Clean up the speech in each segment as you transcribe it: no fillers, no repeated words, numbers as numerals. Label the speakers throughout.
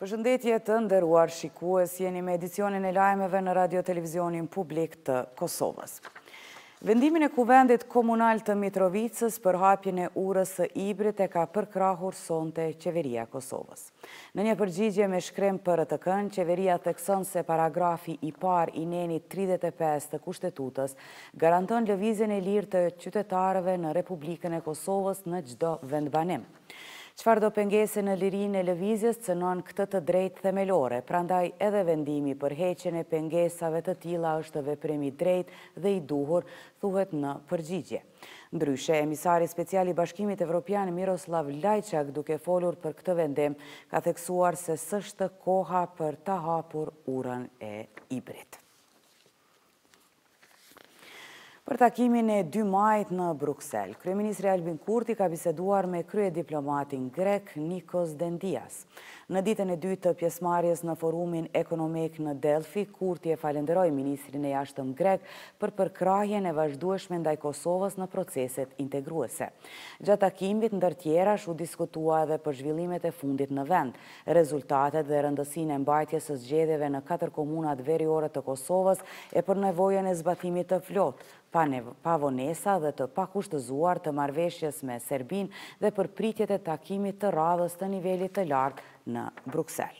Speaker 1: Përshëndetje të nderuar shikues, jeni me edicionin e lajmeve në radio-televizionin publik të Kosovës. Vendimin e Kuvendit Komunal të Mitrovicës për hapjen e urës së Ibrit e ka përkrahur sonte qeveria e Kosovës. Në një përgjigje me shkrim për RTK-n, qeveria thekson se paragrafi i parë i nenit 35 të Kushtetutës garanton lëvizjen e lirë të qytetarëve në Republikën e Kosovës në çdo vendbanim. Çfarëdo pengese në lirinë e lëvizjes cënon këtë të drejtë themelore, prandaj edhe vendimi për heqjen e pengesave të tilla është veprim i drejtë dhe i duhur, thuhet në përgjigje. Ndryshe, emisari special i Bashkimit Evropian Miroslav Lajçak, duke folur për këtë vendim, ka theksuar se s'është koha për ta hapur urën e Ibrit. Për takimin e 2 majit në Bruksel, kryeministri Albin Kurti ka biseduar me kryediplomatin grek Nikos Dendias. Në ditën e dytë të pjesëmarrjes në forumin ekonomik në Delfi, Kurti e falenderoi ministrin e jashtëm grek për përkrahjen e vazhdueshme ndaj Kosovës në proceset integruese. Gjatë takimit, ndër tjerash, u diskutua edhe për zhvillimet e fundit në vend, rezultatet dhe rëndësinë e mbajtjes së zgjedhjeve në 4 komunat veriore të Kosovës e për nevojën e zbatimit të flotë, pa vonesa dhe të pakushtëzuar të marrëveshjes me Serbinë dhe për pritjet e takimit të radhës të nivelit të lartë në Bruksel.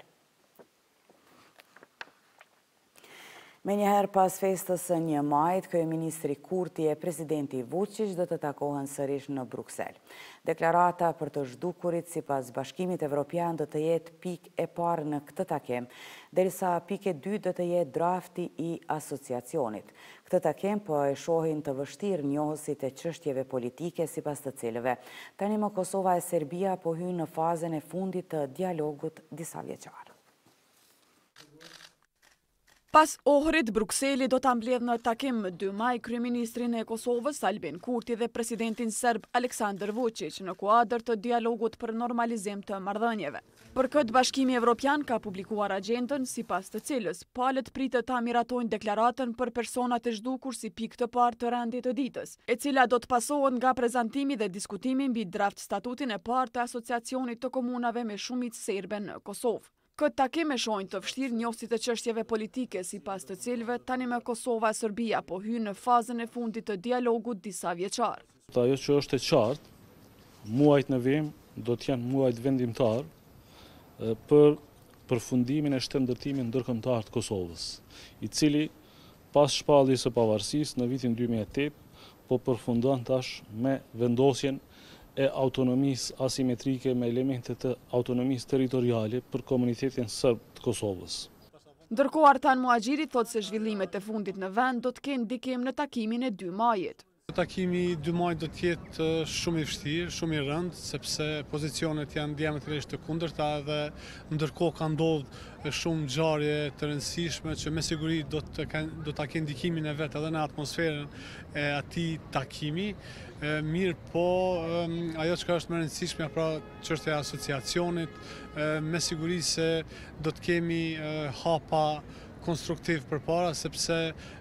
Speaker 1: Me njëherë pas festës së 1 majit, kryeministri Kurti e presidenti Vučić do të takohen sërish në Bruksel. Deklarata për të zhdukurit sipas Bashkimit Evropian do të jetë pikë e parë në këtë takim, derisa pikë e dytë do të jetë drafti i asociacionit. Këtë takim po e shohin të vështirë njohësit e çështjeve politike sipas të cilëve tani më Kosova e Serbia po hyjnë në fazën e fundit të dialogut disavjeçar.
Speaker 2: Pas Ohrit, Brukseli do të mbledh në takim 2 maj kryeministrin e Kosovës Albin Kurti dhe presidentin serb Aleksandar Vučić në kuadër të dialogut për normalizim të marrëdhënieve. Për këtë Bashkimi Evropian ka publikuar agjendën sipas të cilës palët pritet ta miratojnë deklaratën për personat e zhdukur si pikë të parë të rendit të ditës, e cila do të pasohet nga prezantimi dhe diskutimi mbi draft statutin e parë të asociacionit të komunave me shumicë serbe në Kosovë. Këtë takim e shohin të vështirë njohësit e çështjeve politike sipas të cilëve tani me Kosova e Serbia po hyjnë në fazën e fundit të dialogut disavjeçar.
Speaker 3: Ajo që është e qartë, muajt në vim do të jenë muajt vendimtar për përfundimin e shtemdërtimit ndërkombëtar të Kosovës, i cili pas shpalljes së pavarësisë në vitin 2008 po përfundon tash me vendosjen e autonomisë asimetrike me elemente të autonomisë territoriale për komunitetin serb të Kosovës.
Speaker 2: Ndërkohë Artan Muhaxhiri thotë se zhvillimet e fundit në vend do të kenë ndikim në takimin e 2 majit.
Speaker 4: Takimi 2 majit do të jetë shumë i vështirë, shumë i rëndë, sepse pozicionet janë diametralisht të kundërta dhe ndërkohë ka ndodhur shumë ngjarje të rëndësishme që me siguri do ta kenë ndikimin e vet edhe në atmosferën e atij takimi. Mirë po, ajo që është më e rëndësishme pra çështja e asociacionit, me siguri se do të kemi hapa konstruktiv përpara, sepse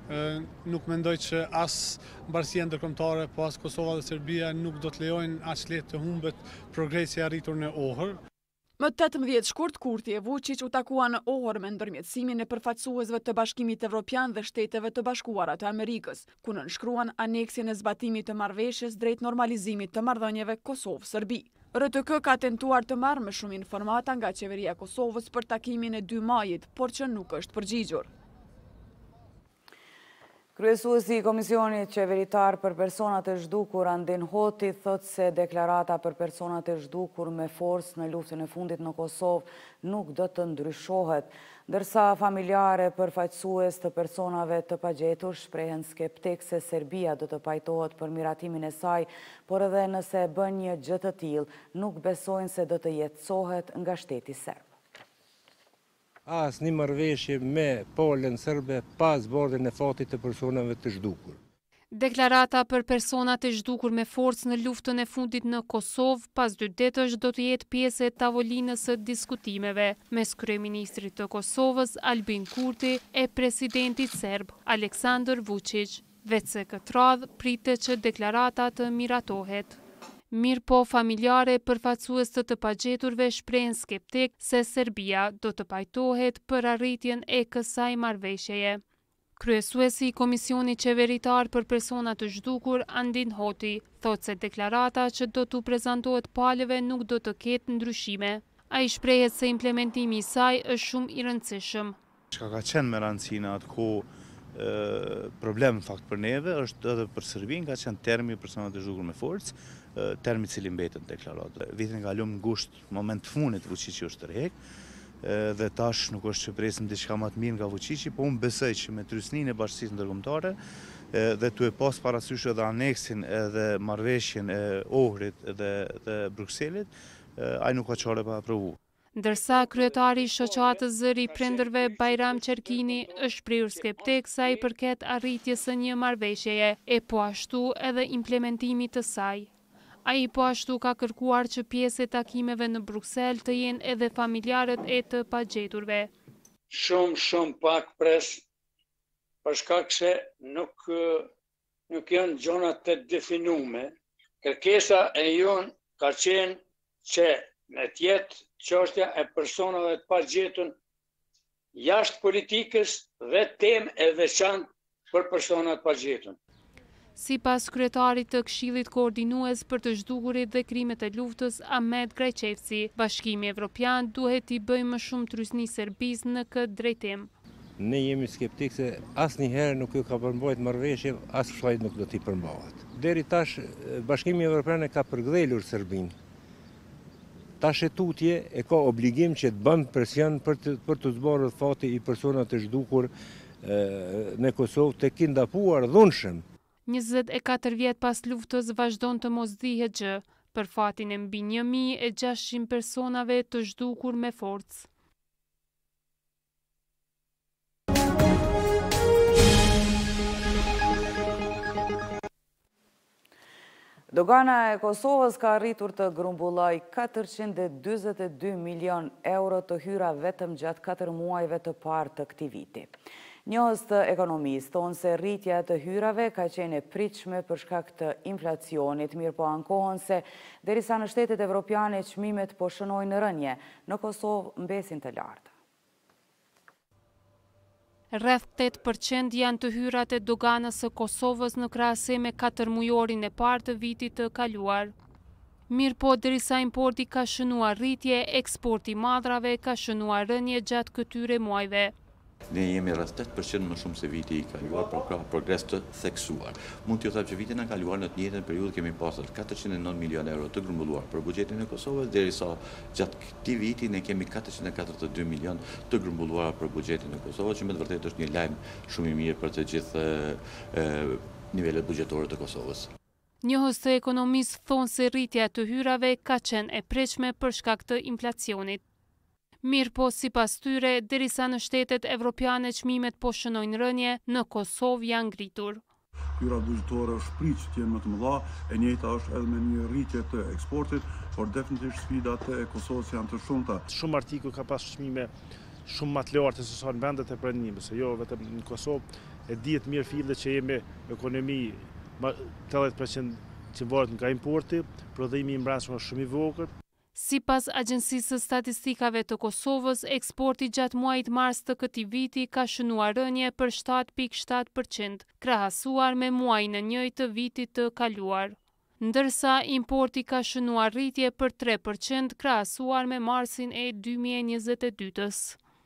Speaker 4: nuk mendoj që as bashkia ndërkombëtare, po as Kosova dhe Serbia nuk do të lejojnë aq lehtë të humbet progresi arritur në Ohër.
Speaker 2: Më 18 shkurt, Kurti e Vučić u takua në Ohër me ndërmjetësimin e përfaqësuesve të Bashkimit Evropian dhe Shteteve të Bashkuara të Amerikës, ku nënshkruan aneksin e zbatimit të marrëveshjes drejt normalizimit të marrëdhënieve Kosovë-Serbi. RTK ka tentuar të marrë më shumë informata nga qeveria e Kosovës për takimin e 2 majit, por që nuk është përgjigjur.
Speaker 1: Kryesuesi i Komisionit Qeveritar për personat e zhdukur Andin Hoti thotë se deklarata për personat e zhdukur me forcë në luftën e fundit në Kosovë nuk do të ndryshohet, ndërsa familjare përfaqësues të personave të pagjetur shprehen skeptik se Serbia do të pajtohet për miratimin e saj, por edhe nëse bën një gjë të tillë, nuk besojnë se do të jetësohet nga shteti serb.
Speaker 5: Asnjë marrëveshje me Polën serbe pas bordën e fatit të personave të zhdukur.
Speaker 6: Deklarata për personat e zhdukur me forcë në luftën e fundit në Kosovë pas 2 ditësh do të jetë pjesë e tavolinës së diskutimeve mes kryeministrit të Kosovës Albin Kurti e presidentit serb Aleksandar Vučić. Vetë se këtë radhë pritet që deklarata të miratohet. Mirë po familjare përfaqësues të pagjeturve shprehen skeptik se Serbia do të pajtohet për arritjen e kësaj marrëveshjeje. Kryesuesi i Komisionit Qeveritar për Persona të Zhdukur, Andin Hoti, thotë se deklarata që do t'u prezantohet palëve nuk do të ketë ndryshime. Ai shprehet se implementimi i saj është shumë i rëndësishëm.
Speaker 7: Çka ka qenë me rëndësi në atë kohë problem fakt për neve është edhe për Serbinë ka qenë termi persona të zhdukur me forcë, termi cili mbetet në deklaratë. Vitin e kaluar ngusht moment të fundit Vučići është tërheq dhe tash nuk është që presim diçka më të mirë nga Vučići, po unë besoj që me trysninë e bashkësisë ndërkombëtare dhe tu e pas parasysh edhe aneksin edhe marrëveshjen e Ohrit dhe Brukselit, ai nuk ka çare pa aprovuar.
Speaker 6: Ndërsa kryetari i shoqatës Zëri i Prindërve Bajram Qerkini është shprehur skeptik sa i përket arritjes së një marrëveshjeje e po ashtu edhe implementimit të saj. Ai po ashtu ka kërkuar që pjesë e takimeve në Bruksel të jenë edhe familjarët e të pagjeturve.
Speaker 8: Shumë pak pres, për shkak se nuk janë gjona të definume. Kërkesa e jonë ka qenë që në tjetë çështja e personave të pagjetur jashtë politikës dhe temë e veçantë për personat të pagjetur.
Speaker 6: Sipas kryetarit të Këshillit Koordinues për të zhdukurit dhe krimet e luftës, Ahmet Grajçevci, Bashkimi Evropian duhet t'i bëjë më shumë trysni Serbisë në këtë drejtim.
Speaker 5: Ne jemi skeptik se asnjëherë nuk ju ka përmbajtur marrëveshje, as kësaj nuk do t'i përmbahet. Deri tash Bashkimi Evropian e ka përgdhelur Serbinë. Tash e tutje e ka obligim që të bën presion për të zbardhur fati i personave të zhdukur në Kosovë të kindapuar dhunshëm.
Speaker 6: 24 vjet pas luftës vazhdon të mos dihet gjë për fatin e mbi 1600 personave të zhdukur me forcë.
Speaker 1: Dogana e Kosovës ka arritur të grumbulloj 442 milion euro të hyra vetëm gjatë 4 muajve të parë të këtij viti. Njohës të ekonomisë thonë se rritja të hyrave ka qenë e pritshme për shkak të inflacionit, mirë po ankohen se derisa në shtetet evropiane çmimet po shënojnë rënje, në Kosovë mbesin të larta.
Speaker 6: Rreth 8% janë të hyrat e doganës së Kosovës në krahasim me 4 mujorin e parë të vitit të kaluar. Mirë po, derisa importi ka shënuar rritje, eksporti madrave ka shënuar rënje gjatë këtyre muajve.
Speaker 9: Ne jemi rreth 8% më shumë se viti i kaluar, por ka progres të theksuar. Mund t'ju them që vitin e kaluar në të njëjtën periudhë kemi pasur 409 milion euro të grumbulluar për buxhetin e Kosovës, derisa gjatë këtij viti ne kemi 442 milion të grumbulluar për buxhetin e Kosovës, që me të vërtetë është një lajm shumë i mirë për të gjithë nivelet buxhetore të Kosovës.
Speaker 6: Njohës të ekonomisë thonë se rritja të hyrave ka qenë e pritshme për shkak të inflacionit. Mirë po, sipas tyre, derisa në shtetet evropiane çmimet po shënojnë rënje, në Kosovë janë ngritur.
Speaker 10: Hyrat buxhetore është prit që të jenë më të mëdha, e njëjta është edhe me një rritje të eksportit, por definitivisht sfidat e Kosovës janë të shumta.
Speaker 3: Shumë artikuj ka pas çmime shumë më të larta se sa në vendet e pranimit, se jo vetëm në Kosovë, e dihet mirë fillet që jemi ekonomi 80% që varet nga importi, prodhimi i brendshëm është shumë i vogël.
Speaker 6: Sipas Agjencisë së Statistikave të Kosovës, eksporti gjatë muajit mars të këtij viti ka shënuar rënje për 7.7%, krahasuar me muajin e njëjtë të vitit të kaluar. Ndërsa importi ka shënuar rritje për 3%, krahasuar me marsin e 2022-s.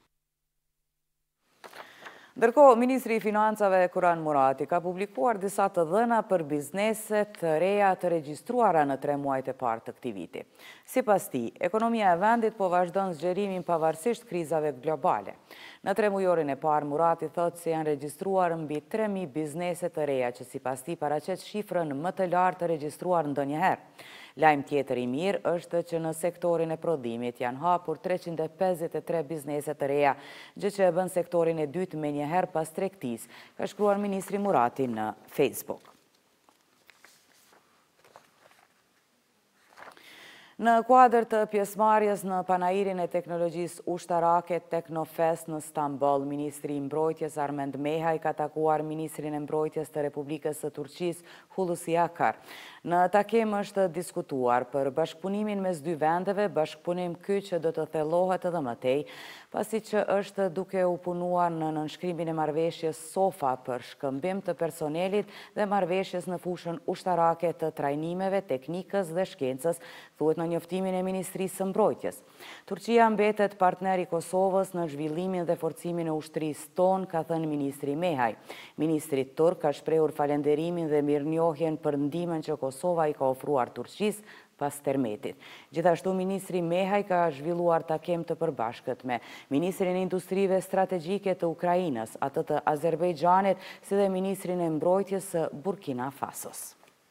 Speaker 1: Ndërkohë, Ministri i Financave Kuran Murati ka publikuar disa të dhëna për bizneset të reja të regjistruara në 3 muajt e parë të këtij viti. Sipas tij, ekonomia e vendit po vazhdon zgjerimin pavarësisht krizave globale. Në 3 mujorin e parë, Murati thotë se janë regjistruar mbi 3000 biznese të reja, që sipas tij paraqet shifrën më të lartë të regjistruar ndonjëherë. Lajm tjetër i mirë është që në sektorin e prodhimit janë hapur 353 biznese të reja, gjë që e bën sektorin e dytë menjëherë pas tregtisë, ka shkruar Ministri Murati në Facebook. Në kuadër të pjesëmarrjes në panairin e teknologjisë ushtarake Teknofest në Stamboll, Ministri i Mbrojtjes Armend Mehaj ka takuar Ministrin e Mbrojtjes të Republikës së Turqisë Hulusi Akar. Në takim është diskutuar për bashkëpunimin mes dy vendeve, bashkëpunim ky që do të thellohet edhe më tej, pasi që është duke u punuar në nënshkrimin e marrëveshjes SOFA për shkëmbim të personelit dhe marrëveshjes në fushën ushtarake të trajnimeve, teknikës dhe shkencës, thuhet në njoftimin e Ministrisë së Mbrojtjes. Turqia mbetet partner i Kosovës në zhvillimin dhe forcimin e ushtrisë tonë, ka thënë Ministri Mehaj. Ministri turk ka shprehur falenderimin dhe mirënjohjen për ndihmën që Kosova i ka ofruar Turqisë pas termetit. Gjithashtu, Ministri Mehaj ka zhvilluar takim të përbashkët me Ministrin e Industrive Strategjike të Ukrainës, atë të Azerbejxhanit, si dhe Ministrin e Mbrojtjes së Burkina Fasos.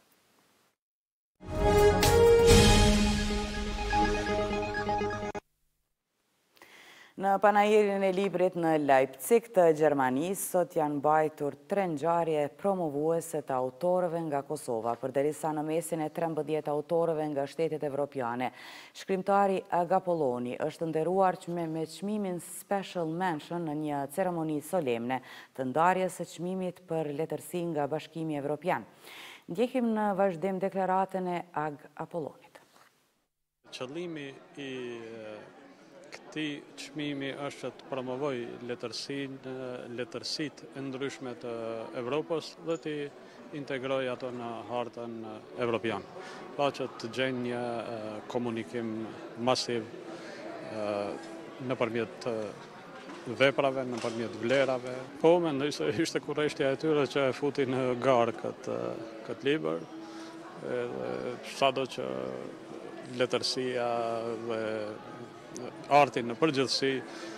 Speaker 1: Në panairin e librit në Leipzig të Gjermanisë, sot janë mbajtur 3 ngjarje promovuese të autorëve nga Kosova, përderisa në mesin e 13 autorëve nga shtetet evropiane. Shkrimtari Agapolloni është nderuar me çmimin Special Mention në një ceremoni solemne të ndarjes së çmimit për letërsi nga Bashkimi Evropian. Ndjekim në vazhdim deklaratën e Agapollonit.
Speaker 11: Qëllimi i këtij çmimi është të promovoj letërsitë e ndryshme të Evropës dhe të integroj ato në hartën evropiane. Pa që të gjenjë një komunikim masiv nëpërmjet veprave, nëpërmjet vlerave. Po, mendoj se ishte kurreshtja e tyre që e futi në garë këtë libër, sado që letërsia dhe artin në përgjithësi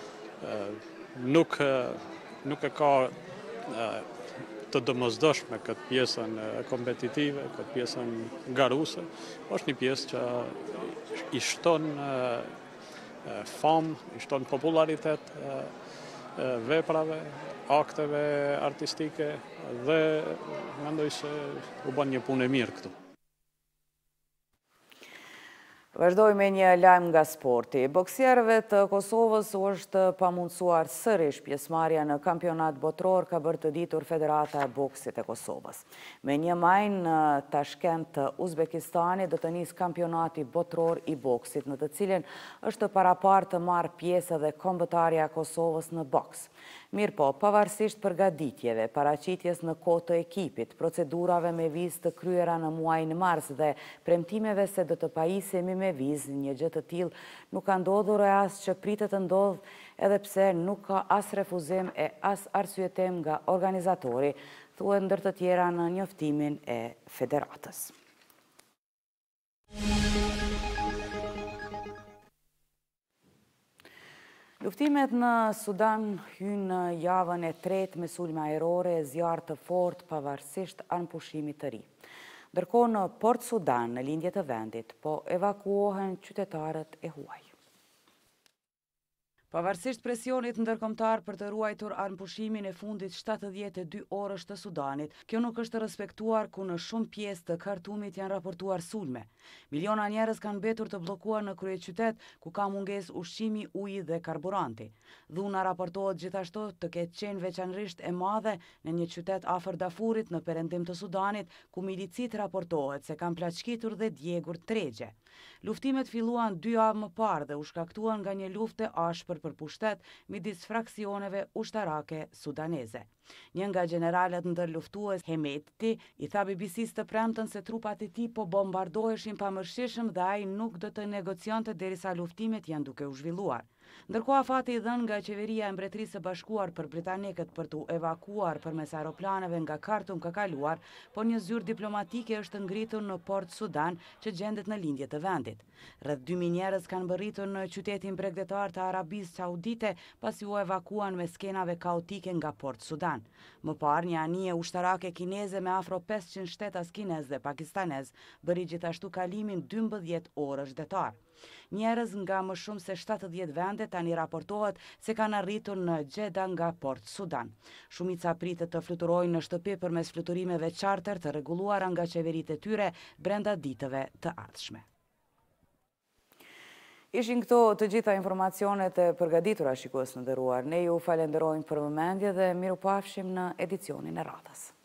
Speaker 11: nuk e ka të domosdoshme këtë pjesën kompetitive, këtë pjesën garuese, është një pjesë që i shton famë, i shton popularitet veprave, akteve artistike dhe mendoj se u bën një punë e mirë këtu.
Speaker 1: Vazhdoj me një lajm nga sporti. Boksierëve të Kosovës u është pamundsuar sërish pjesëmarrja në kampionat botror, ka bërë të ditur Federata e Boksit e Kosovës. Me një maj në Tashkent të Uzbekistanit do të nisë kampionati botror i boksit, në të cilin është parapar të marrë pjesë edhe kombëtarja e Kosovës në boks. Mirë po, pavarësisht përgatitjeve, paraqitjes në kohë të ekipit, procedurave me vizë të kryera në muajin mars dhe premtimeve se do të pajisemi me vizë, një gjë të tillë nuk ka ndodhur e as që pritet të ndodhë, edhe pse nuk ka as refuzim e as arsyetim nga organizatori, thuhet ndër të tjera në njoftimin e federatës. Luftimet në Sudan hynë në javën e 3 me sulme ajrore e zjarë të fortë pavarësisht anëpushimit të ri. Ndërkohë në Port Sudan, në lindje të vendit, po evakuohen qytetarët e huaj. Pavarësisht presionit ndërkombëtar për të ruajtur anëpushimin e fundit 72 orësh të Sudanit, kjo nuk është respektuar ku në shumë pjesë të Khartoumit janë raportuar sulme. Miliona njerëz kanë mbetur të bllokuar në kryeqytet ku ka mungesë ushqimi, uji dhe karburanti. Dhuna raportohet gjithashtu të ketë qenë veçanërisht e madhe në një qytet afër Darfurit në perëndim të Sudanit, ku milicit raportohet se kanë plaçkitur dhe djegur tregje. Luftimet filluan 2 javë më parë dhe u shkaktuan nga një luftë ashpër për pushtet midis fraksioneve ushtarake sudaneze. Një nga generalet ndërluftues, Hemeti, i tha BBC-s të premten se trupat e tij po bombardoheshin pamërshishëm dhe ai nuk do të negocionte derisa luftimet janë duke u zhvilluar. Ndërkohë afati i dhënë nga qeveria e Mbretërisë së Bashkuar për britanikët për t'u evakuar përmes aeroplaneve nga Khartoum ka kaluar, por një zyrë diplomatike është ngritur në Port Sudan që gjendet në lindje të vendit. Rreth 2000 njerëz kanë mbërritur në qytetin bregdetar të Arabisë Saudite pasi u evakuan me skenave kaotike nga Port Sudan. Më parë, një anije ushtarake kineze me afro 500 shtetas kinez dhe pakistanez bëri gjithashtu kalimin 12 orësh detar. Njerëz nga më shumë se 70 vende tani raportohet se kanë arritur në Jeddah nga Port Sudan. Shumica pritet të fluturojnë në shtëpi përmes fluturimeve charter të rregulluara nga qeveritë e tyre brenda ditëve të ardhshme. Ishin këto të gjitha informacionet e përgatitura shikues të nderuar. Ne ju falenderojmë për vëmendje dhe mirupafshim në edicionin e radhës.